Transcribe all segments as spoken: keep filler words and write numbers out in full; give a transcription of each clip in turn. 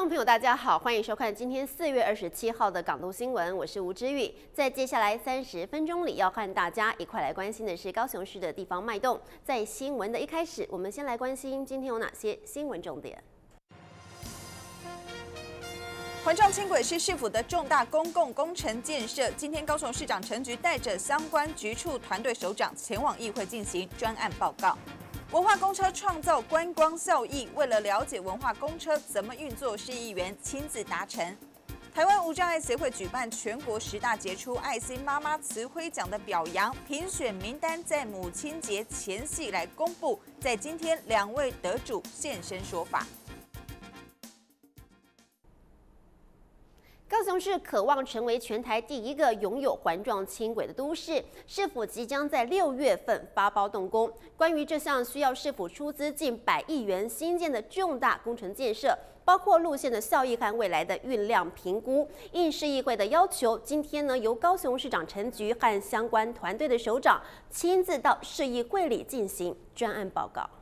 众朋友，大家好，欢迎收看今天四月二十七号的港都新闻，我是吴之玉。在接下来三十分钟里，要和大家一块来关心的是高雄市的地方脉动。在新闻的一开始，我们先来关心今天有哪些新闻重点。 环状轻轨是市府的重大公共工程建设，今天高雄市长陈菊带着相关局处团队首长前往议会进行专案报告。文化公车创造观光效益，为了了解文化公车怎么运作，市议员亲自达成。台湾无障碍协会举办全国十大杰出爱心妈妈慈徽奖的表扬评选名单，在母亲节前夕来公布，在今天两位得主现身说法。 高雄市渴望成为全台第一个拥有环状轻轨的都市，市府即将在六月份发包动工。关于这项需要市府出资近百亿元新建的重大工程建设，包括路线的效益和未来的运量评估，应市议会的要求，今天呢由高雄市长陈菊和相关团队的首长亲自到市议会里进行专案报告。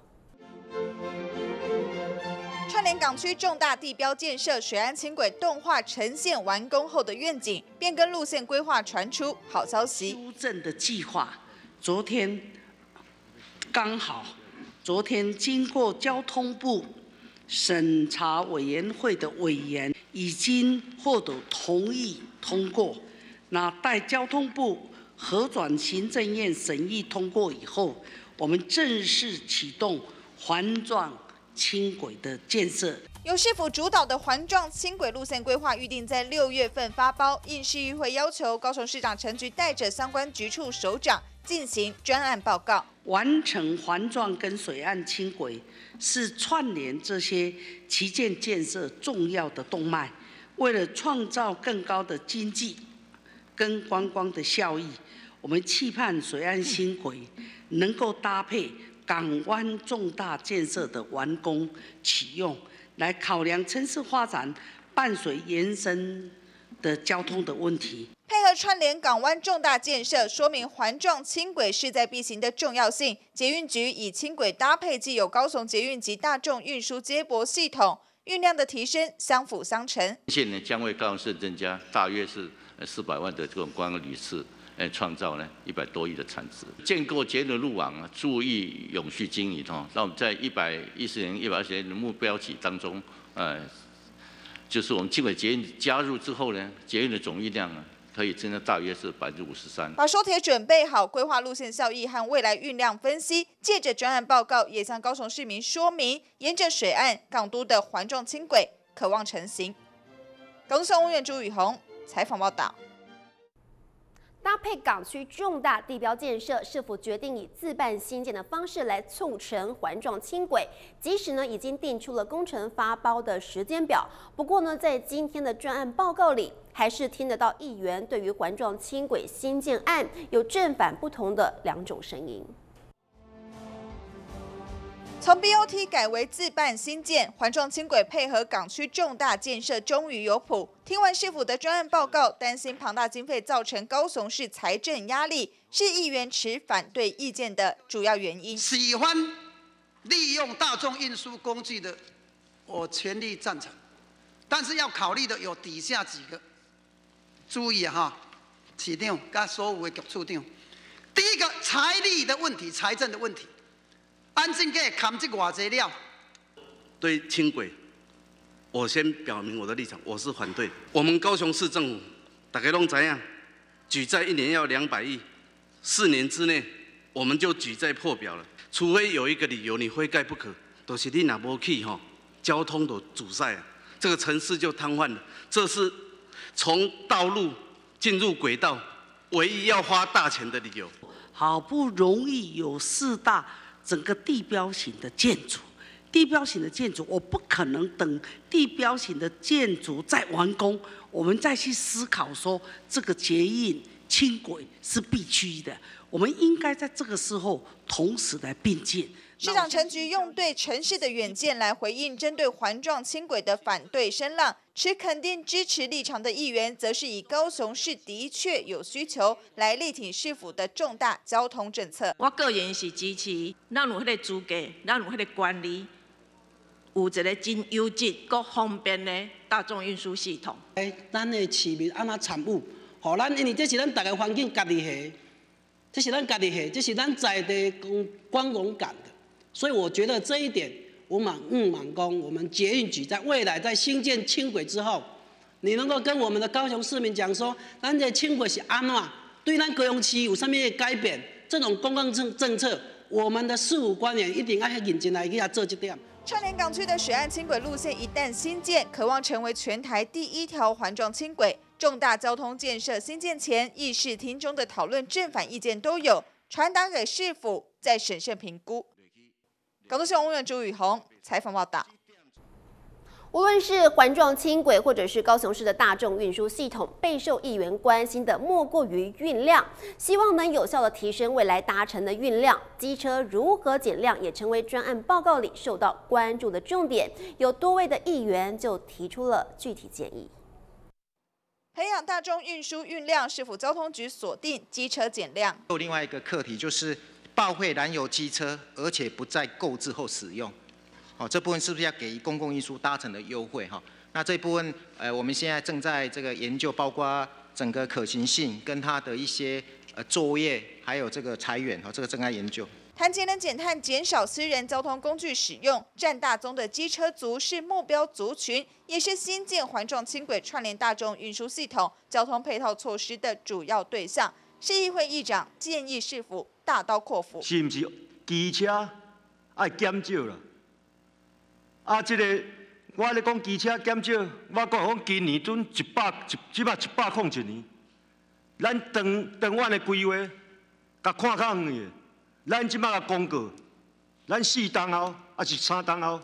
串联港区重大地标建设，水岸轻轨动画呈现完工后的愿景，变更路线规划传出好消息。 修正的计划，昨天刚好，昨天经过交通部审查委员会的委员已经获得同意通过，那待交通部核转行政院审议通过以后，我们正式启动环状轻轨的建设。 由市府主导的环状轻轨路线规划预定在六月份发包，应市议会要求，高雄市长陈菊带着相关局处首长进行专案报告。 完成环状跟水岸轻轨是串联这些旗舰建设重要的动脉，为了创造更高的经济跟观光的效益，我们期盼水岸轻轨能够搭配港湾重大建设的完工启用，来考量城市发展伴随延伸的交通的问题。 配合串联港湾重大建设，说明环状轻轨势在必行的重要性。捷运局以轻轨搭配既有高雄捷运及大众运输接驳系统，运量的提升相辅相成。 现呢将为高雄市增加大约是四百万的这种观光旅次。来创造呢一百多亿的产值，建构捷运的路网啊，注意永续经营哦。那我们在一百一十年、一百二十年的目标期当中，呃，就是我们轻轨捷运加入之后呢，捷运的总运量啊，可以增加大约是百分之五十三。 把收铁准备好，规划路线效益和未来运量分析，借着专案报告，也向高雄市民说明，沿着水岸港都的环状轻轨可望成型。高雄市公务员朱宇宏采访报道。 搭配港区重大地标建设，市府决定以自办新建的方式来促成环状轻轨。即使呢已经定出了工程发包的时间表，不过呢在今天的专案报告里，还是听得到议员对于环状轻轨新建案有正反不同的两种声音。 从 B O T 改为自办新建，环状轻轨配合港区重大建设终于有谱。听完市府的专案报告，担心庞大经费造成高雄市财政压力，是议员持反对意见的主要原因。 喜欢利用大众运输工具的，我全力赞成，但是要考虑的有底下几个，注意哈，市长跟所有的局处长，第一个财力的问题，财政的问题。安政给扛这偌济了。 对轻轨，我先表明我的立场，我是反对。我们高雄市政府大家都知影，举债一年要两百亿，四年之内我们就举债破表了。除非有一个理由你非盖不可，都、就是你若无去吼，交通都阻塞啊，这个城市就瘫痪了。这是从道路进入轨道唯一要花大钱的理由。 好不容易有四大。整个地标型的建筑，地标型的建筑，我不可能等地标型的建筑再完工，我们再去思考说这个捷运轻轨是必须的。我们应该在这个时候同时来并进。 市长陈菊用对城市的远见来回应针对环状轻轨的反对声浪，持肯定支持立场的议员，则是以高雄市的确有需求来力挺市府的重大交通政策。 我个人是支持，咱有迄个资格，咱有迄个管理， 有一个真优质、搁方便的大众运输系统。 诶，咱的市民安怎参与？互咱，因为这是咱大家环境家己下，这是咱家己下，这是咱在地光观光感的。所以我觉得这一点，我满嗯满工，我们捷运局在未来在新建轻轨之后，你能够跟我们的高雄市民讲说，咱这轻轨是安怎，对咱高雄市有什么改变？这种公共政政策，我们的事务官员一定要认真来给他做这点。 串联港区的水岸轻轨路线一旦新建，渴望成为全台第一条环状轻轨。重大交通建设新建前，议事厅中的讨论正反意见都有，传达给市府再审慎评估。港都新闻网朱宇宏采访报道。 无论是环状轻轨，或者是高雄市的大众运输系统，备受议员关心的莫过于运量，希望能有效的提升未来搭乘的运量。机车如何减量，也成为专案报告里受到关注的重点。有多位的议员就提出了具体建议。 培养大众运输运量，市府交通局锁定机车减量。 有另外一个课题就是报废燃油机车，而且不在购置后使用。哦，这部分是不是要给公共运输搭乘的优惠哈？那这部分，呃，我们现在正在这个研究，包括整个可行性跟它的一些呃作业，还有这个裁员哈，这个正在研究。 谈节能减碳，减少私人交通工具使用，占大宗的机车族是目标族群，也是新建环状轻轨串联大众运输系统交通配套措施的主要对象。市议会议长建议市府大刀阔斧， 是不是机车爱减少啦？啊，这个我咧讲机车减少，我讲讲今年准一百一即摆一百空一年，咱长长远的规划，甲看较远的。咱即摆个公告，咱四档后还是三档后，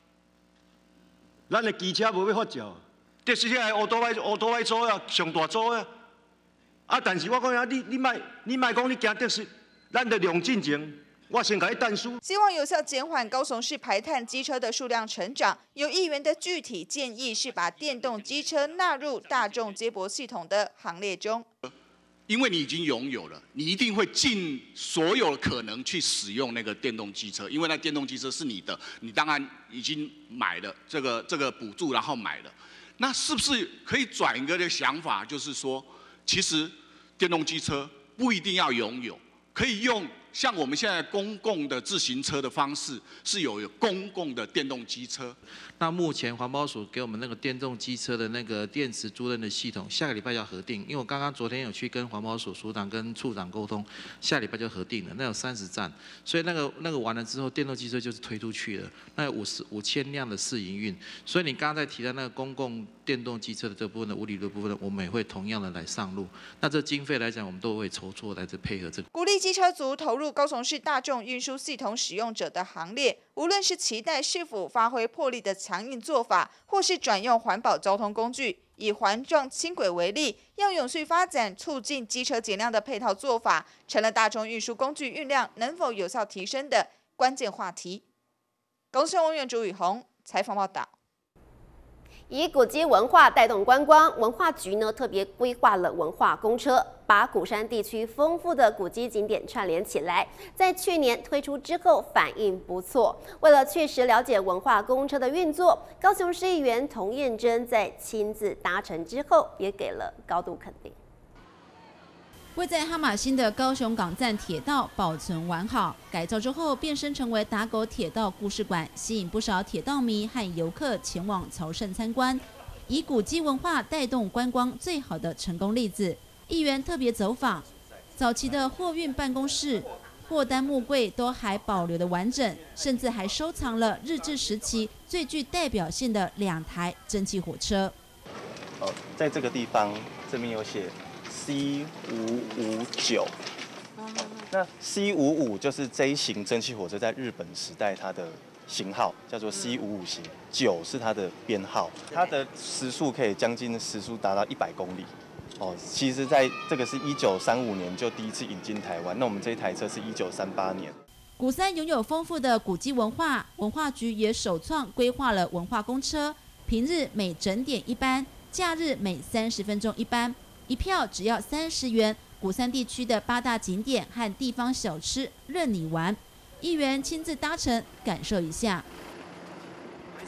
咱的机车无要发照，这是遐乌多摆乌多摆组啊，上大组啊。啊，但是我讲啊，你你莫你莫讲你行的士，咱的量进前，我先甲你但书。 希望有效减缓高雄市排碳机车的数量成长。有议员的具体建议是把电动机车纳入大众接驳系统的行列中。 因为你已经拥有了，你一定会尽所有可能去使用那个电动机车，因为那电动机车是你的，你当然已经买了这个这个补助，然后买了。那是不是可以转一个的想法，就是说，其实电动机车不一定要拥有，可以用像我们现在公共的自行车的方式，是有有公共的电动机车。 那目前环保署给我们那个电动机车的那个电池租赁的系统，下个礼拜要核定。因为我刚刚昨天有去跟环保署署长跟处长沟通，下礼拜就核定了。那有三十站，所以那个那个完了之后，电动机车就是推出去了。那有五十五千辆的试营运。所以你刚刚在提到那个公共电动机车的这部分的无理的部分，我们也会同样的来上路。那这经费来讲，我们都会筹措来这配合这个。 鼓励机车族投入高雄市大众运输系统使用者的行列。无论是期待市府发挥魄力的强硬做法，或是转用环保交通工具，以环状轻轨为例，要永续发展、促进机车减量的配套做法，成了大众运输工具运量能否有效提升的关键话题。高雄新闻网朱宇宏采访报道。 以古迹文化带动观光，文化局呢特别规划了文化公车，把鼓山地区丰富的古迹景点串联起来。在去年推出之后，反应不错。为了确实了解文化公车的运作，高雄市议员童燕珍在亲自搭乘之后，也给了高度肯定。 位在哈马星的高雄港站铁道保存完好，改造之后变身成为打狗铁道故事馆，吸引不少铁道迷和游客前往朝圣参观。以古迹文化带动观光最好的成功例子，议员特别走访，早期的货运办公室、货单木柜都还保留的完整，甚至还收藏了日治时期最具代表性的两台蒸汽火车。 哦，在这个地方这边有写。C 五五九，那 C 五五就是这一型蒸汽火车在日本时代它的型号，叫做 C 五五型，九是它的编号，它的时速可以将近时速达到一百公里。哦，其实在这个是一九三五年就第一次引进台湾，那我们这一台车是一九三八年。 鼓山拥有丰富的古迹文化，文化局也首创规划了文化公车，平日每整点一班，假日每三十分钟一班。一票只要三十元，鼓山地区的八大景点和地方小吃任你玩。议员亲自搭乘感受一下。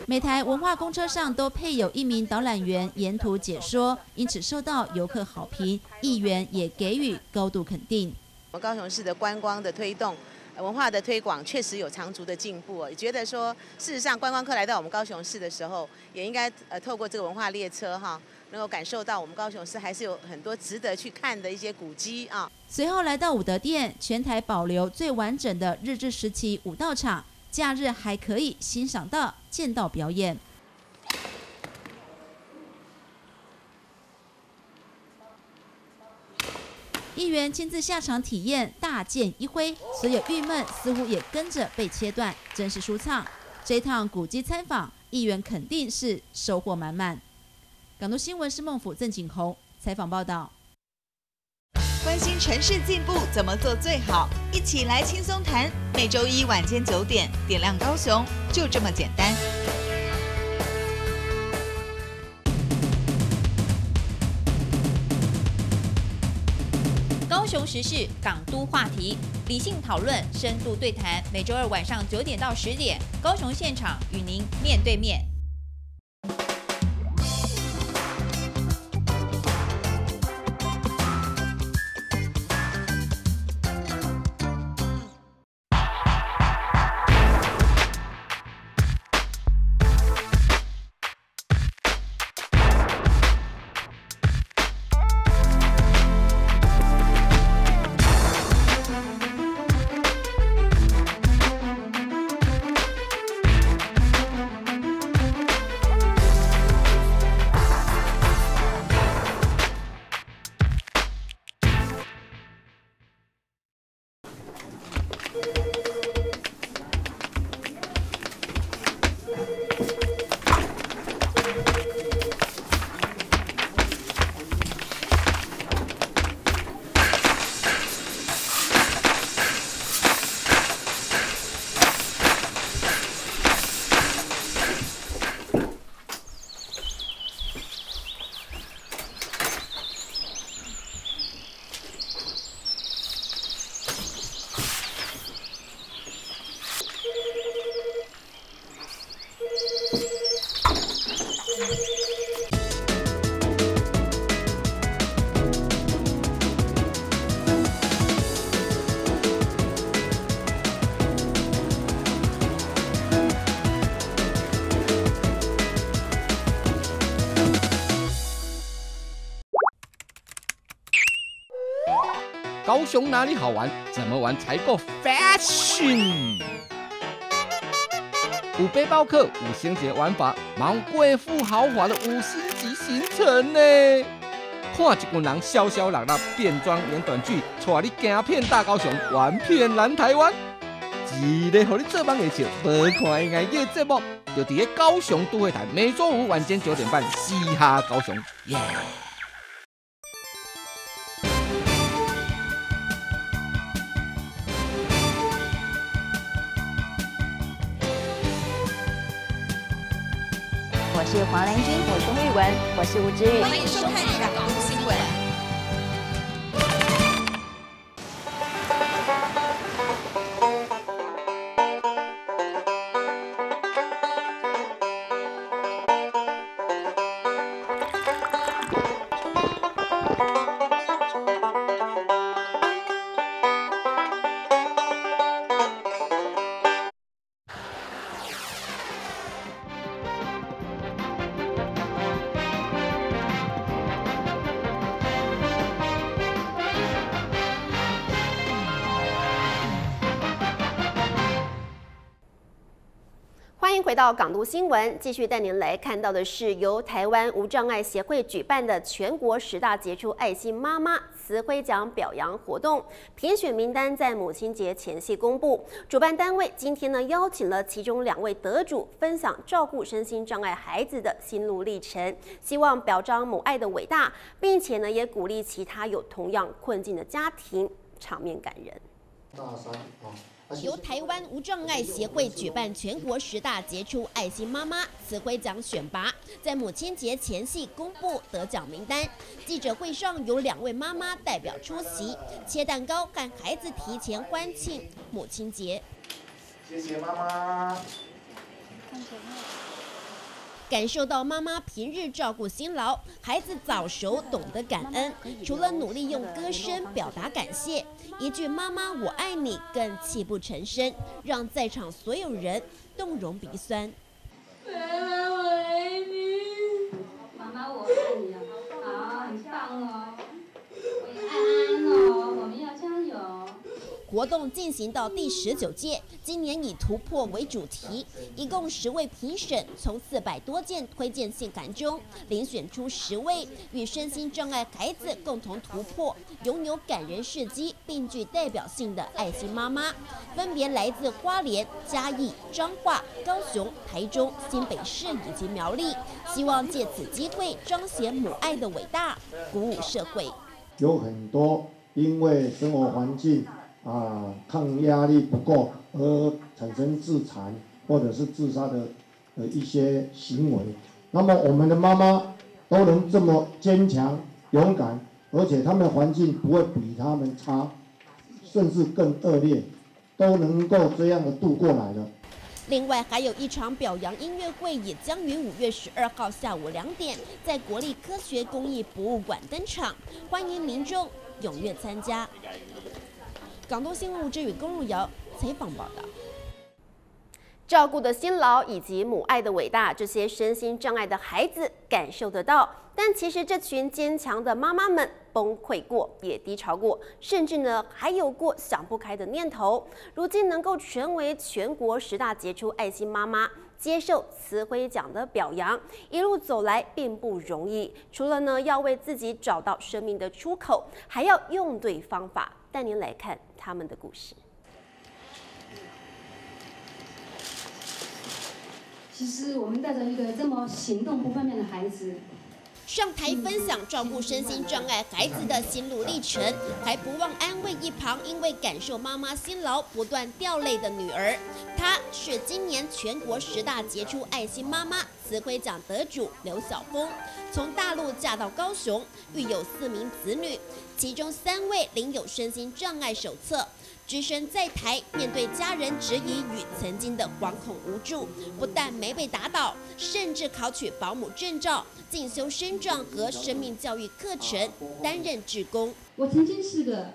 每台文化公车上都配有一名导览员沿途解说，因此受到游客好评，议员也给予高度肯定。 我们高雄市的观光的推动。 文化的推广确实有长足的进步哦，也觉得说，事实上观光客来到我们高雄市的时候，也应该呃透过这个文化列车哈，能够感受到我们高雄市还是有很多值得去看的一些古迹啊。 随后来到武德殿，全台保留最完整的日治时期武道场，假日还可以欣赏到剑道表演。 议员亲自下场体验，大剑一挥，所有郁闷似乎也跟着被切断，真是舒畅。这趟古迹参访，议员肯定是收获满满。港都新闻是孟府郑景宏采访报道。 关心城市进步怎么做最好，一起来轻松谈。每周一晚间九点，点亮高雄，就这么简单。 高雄时事，港都话题，理性讨论，深度对谈。每周二晚上九点到十点，高雄现场与您面对面。 高雄哪里好玩？怎么玩才够 fashion？ 有背包客五星级玩法，蛮贵妇豪华的五星级行程呢。看一群人潇潇落落变装演短剧，带你行遍大高雄，玩遍南台湾。一个让你做梦会笑、无看会眼的节目，就伫咧高雄都会台，每周五晚间九点半，嘻哈高雄，耶、yeah ！ 我是黄兰君，我是慧文，我是吴志宇。 欢迎收看《港都新闻》。 欢迎回到港都新闻，继续带您来看到的是由台湾无障碍协会举办的全国十大杰出爱心妈妈慈晖奖表扬活动，评选名单在母亲节前夕公布。主办单位今天呢邀请了其中两位得主分享照顾身心障碍孩子的心路历程，希望表彰母爱的伟大，并且呢也鼓励其他有同样困境的家庭，场面感人。 大三哦。 由台湾无障碍协会举办全国十大杰出爱心妈妈慈晖奖选拔，在母亲节前夕公布得奖名单。记者会上有两位妈妈代表出席，切蛋糕和孩子提前欢庆母亲节。 谢谢妈妈。 感受到妈妈平日照顾辛劳，孩子早熟懂得感恩。除了努力用歌声表达感谢，一句“妈妈我爱你”更泣不成声，让在场所有人动容鼻酸。 妈妈我爱你，妈妈我爱你啊！好，很棒哦。 安安哦，我们要加油！ 活动进行到第十九届，今年以突破为主题，一共十位评审从四百多件推荐信函中遴选出十位与身心障碍孩子共同突破、拥有感人事迹并具代表性的爱心妈妈，分别来自花莲、嘉义、彰化、高雄、台中、新北市以及苗栗，希望借此机会彰显母爱的伟大，鼓舞社会。 有很多因为生活环境啊抗压力不够而产生自残或者是自杀的呃一些行为，那么我们的妈妈都能这么坚强勇敢，而且他们的环境不会比他们差，甚至更恶劣，都能够这样的度过来了。 另外，还有一场表扬音乐会也将于五月十二号下午两点在国立科学工艺博物馆登场，欢迎民众踊跃参加。港东新闻吴志宇、龚路遥采访报道。 照顾的辛劳以及母爱的伟大，这些身心障碍的孩子感受得到。但其实这群坚强的妈妈们崩溃过，也低潮过，甚至呢还有过想不开的念头。如今能够成为全国十大杰出爱心妈妈，接受慈晖奖的表扬，一路走来并不容易。除了呢要为自己找到生命的出口，还要用对方法。带您来看他们的故事。 其实我们带着一个这么行动不方便的孩子， 上台分享照顾身心障碍孩子的心路历程，还不忘安慰一旁因为感受妈妈辛劳不断掉泪的女儿。她是今年全国十大杰出爱心妈妈慈晖奖得主刘晓峰，从大陆嫁到高雄，育有四名子女，其中三位领有身心障碍手册。 只身在台，面对家人质疑与曾经的惶恐无助，不但没被打倒，甚至考取保姆证照，进修身障和生命教育课程，担任志工。 我曾经是个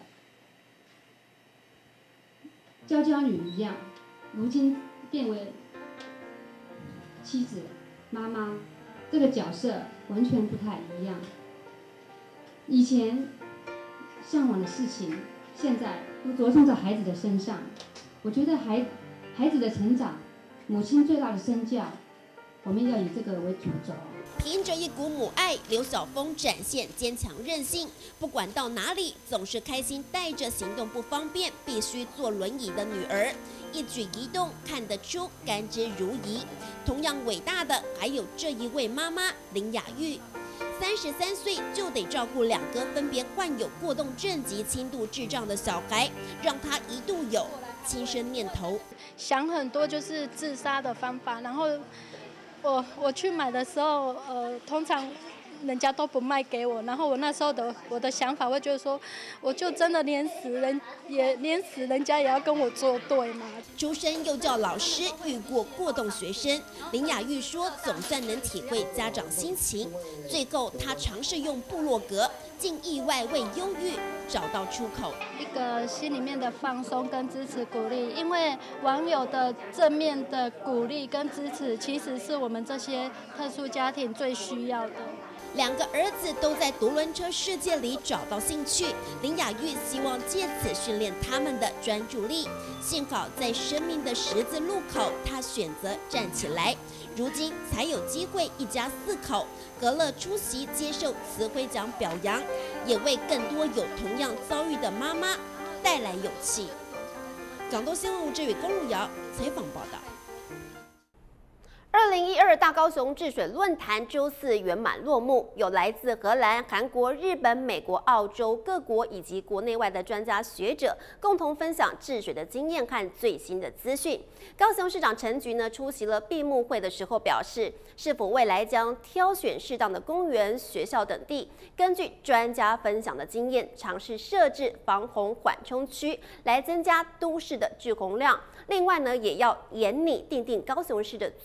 娇娇女一样，如今变为妻子、妈妈，这个角色完全不太一样。以前向往的事情。 现在都着重在孩子的身上，我觉得孩孩子的成长，母亲最大的身教，我们要以这个为主轴。 凭着一股母爱，刘晓峰展现坚强韧性，不管到哪里，总是开心带着行动不方便、必须坐轮椅的女儿，一举一动看得出甘之如饴。同样伟大的还有这一位妈妈林雅玉。 三十三岁就得照顾两个分别患有过动症及轻度智障的小孩，让他一度有轻生念头， 想很多就是自杀的方法。然后我我去买的时候，呃，通常人家都不卖给我。然后我那时候的我的想法会觉得说，我就真的连死人也连死人家也要跟我作对嘛。 出身幼教老师，遇过过动学生，林雅玉说，总算能体会家长心情。最后，她尝试用部落格，竟意外为忧郁找到出口。 一个心里面的放松跟支持鼓励，因为网友的正面的鼓励跟支持，其实是我们这些特殊家庭最需要的。 两个儿子都在独轮车世界里找到兴趣，林雅玉希望借此训练他们的专注力。幸好在生命的十字路口，她选择站起来，如今才有机会一家四口隔了出席接受慈晖奖表扬，也为更多有同样遭遇的妈妈带来勇气。港东新闻吴志宇、龚路遥采访报道。 二零一二大高雄治水论坛周四圆满落幕，有来自荷兰、韩国、日本、美国、澳洲各国以及国内外的专家学者共同分享治水的经验和最新的资讯。高雄市长陈菊呢出席了闭幕会的时候表示，是否未来将挑选适当的公园、学校等地，根据专家分享的经验，尝试设置防洪缓冲区，来增加都市的滞洪量。另外呢，也要严拟订定高雄市的综合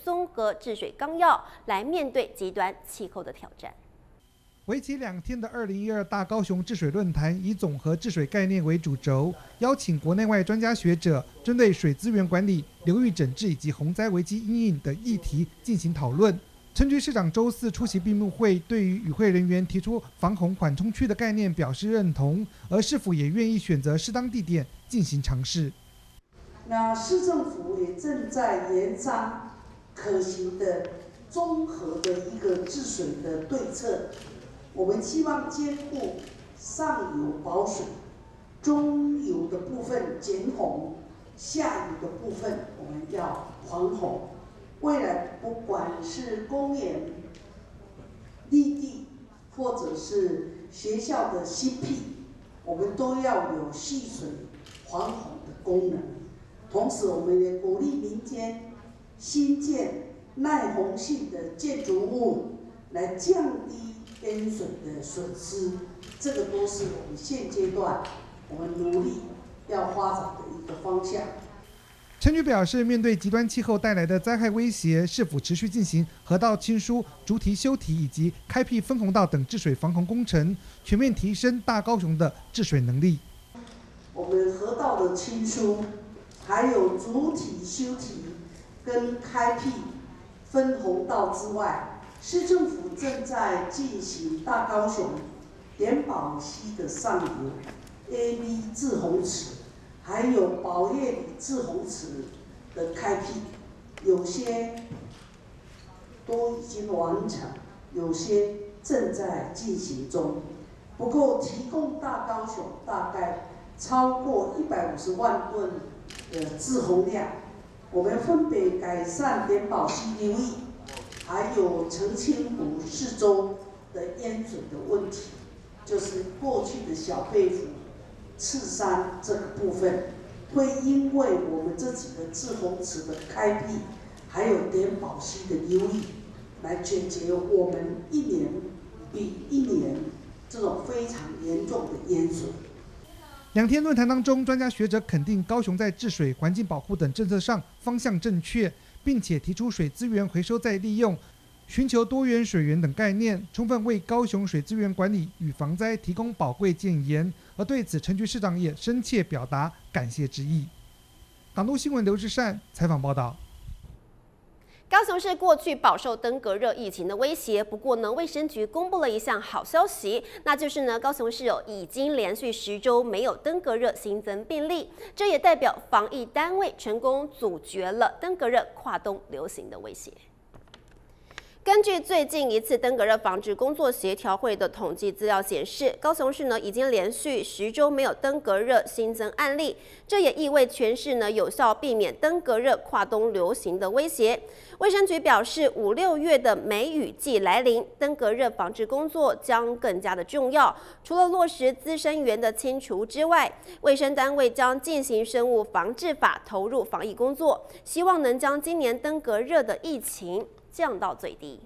合治水纲要，来面对极端气候的挑战。 为期两天的二零一二大高雄治水论坛以总和治水概念为主轴，邀请国内外专家学者，针对水资源管理、流域整治以及洪灾危机因应等议题进行讨论。陈菊市长周四出席闭幕会，对于与会人员提出防洪缓冲区的概念表示认同，而市府也愿意选择适当地点进行尝试。 那市政府也正在研商可行的综合的一个治水的对策。我们希望兼顾上游保水，中游的部分减洪，下游的部分我们要缓洪。未来不管是公园、绿地，或者是学校的新辟，我们都要有蓄水缓洪的功能。同时，我们也鼓励民间新建耐洪性的建筑物，来降低淹水的损失。这个都是我们现阶段我们努力要发展的一个方向。 陈菊表示，面对极端气候带来的灾害威胁，市府持续进行河道清疏、筑堤修堤以及开辟分洪道等治水防洪工程，全面提升大高雄的治水能力。 我们河道的清疏，还有筑堤修堤跟开辟分洪道之外，市政府正在进行大高雄点宝溪的上游 A V 滞洪池。还有宝业里滞洪池的开辟，有些都已经完成，有些正在进行中。不过，提供大高雄大概超过一百五十万吨的滞洪量，我们分别改善点宝溪流域，还有澄清湖四周的淹水的问题，就是过去的小贝湖。赤山这个部分，会因为我们这几个滞洪池的开辟，还有点宝溪的流域，来解决我们一年比一年这种非常严重的淹水。 两天论坛当中，专家学者肯定高雄在治水、环境保护等政策上方向正确，并且提出水资源回收再利用、寻求多元水源等概念，充分为高雄水资源管理与防灾提供宝贵建言。而对此，陈菊市长也深切表达感谢之意。港都新闻刘志善采访报道。 高雄市过去饱受登革热疫情的威胁，不过呢，卫生局公布了一项好消息，那就是呢，高雄市有已经连续十周没有登革热新增病例，这也代表防疫单位成功阻绝了登革热跨冬流行的威胁。根据最近一次登革热防治工作协调会的统计资料显示，高雄市呢已经连续十周没有登革热新增案例，这也意味全市呢有效避免登革热跨冬流行的威胁。卫生局表示，五六月的梅雨季来临，登革热防治工作将更加的重要。除了落实滋生源的清除之外，卫生单位将进行生物防治法投入防疫工作，希望能将今年登革热的疫情降到最低。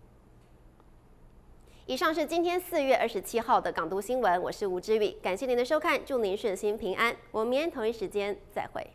以上是今天四月二十七号的港都新闻，我是吴之宇，感谢您的收看，祝您顺心平安，我们明天同一时间再会。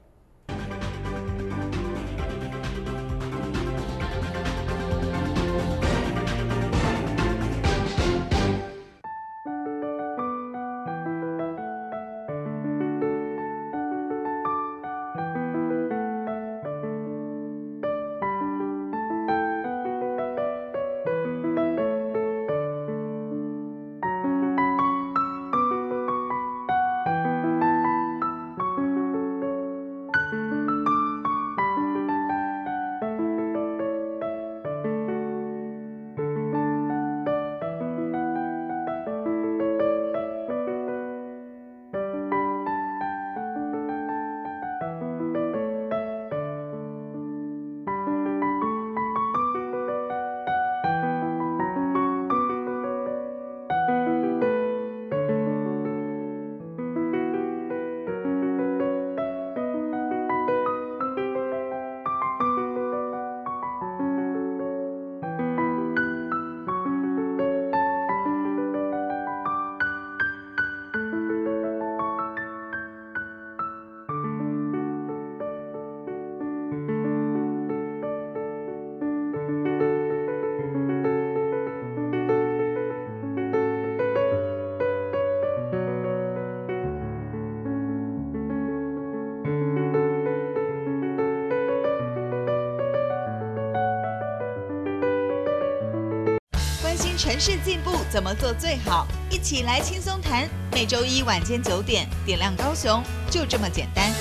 城市进步怎么做最好？一起来轻松谈。每周一晚间九点，点亮高雄，就这么简单。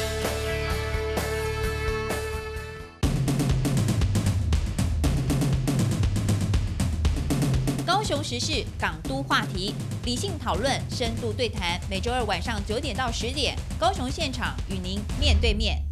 高雄时事港都话题，理性讨论，深度对谈。每周二晚上九点到十点，高雄现场与您面对面。